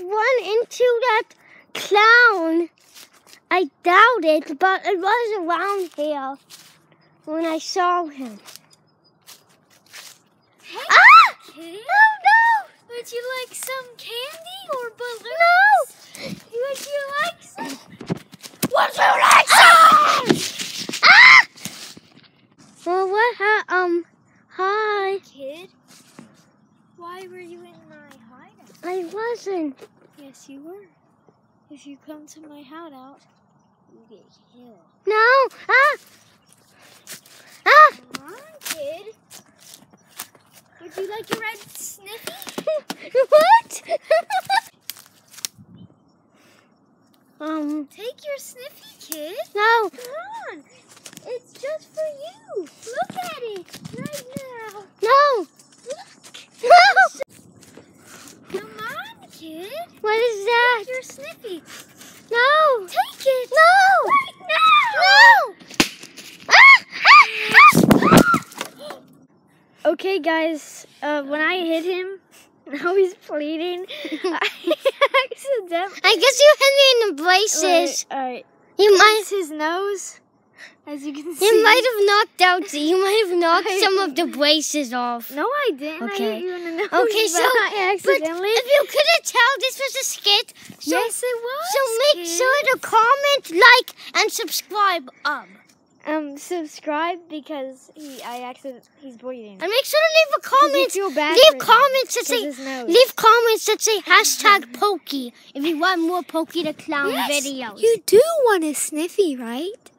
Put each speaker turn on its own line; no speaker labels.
run into that clown. I doubt it, but it was around here when I saw him.
Hey, kid.
No!
Would you like some candy or balloons?
No!
Would you like some?
Would you like some? Ah! Well, what? Hi.
Kid, why were you in my hideout?
I wasn't.
Yes, you were. If you come to my hideout, you get killed.
No.
Come on, kid. Would you like a red sniffy?
What?
Take your sniffy, kid.
No.
Come on. It's just for you. Look at it right now.
No.
No. Come on, kid.
What is that?
Take your sniffy.
No.
Take it.
No.
Right now.
No.
Okay, guys. When I hit him, now he's bleeding. I accidentally.
I guess you hit me in the braces.
All right.
You might.
It's his nose, as you can see.
You might have knocked out. You might have knocked some of the braces off.
No, I didn't.
Okay.
I hit you in the nose.
Okay, so
I accidentally.
But if you couldn't tell, this was a skit. So,
Yes, it was.
So make sure to comment, like, and subscribe.
Subscribe because he's bleeding.
And make sure to leave a comment.
Feel bad
Leave
for
comments that
him,
say.
his nose.
Leave comments that say #Pokey if you want more Pokey the Clown
Yes,
videos.
You do want a sniffy, right?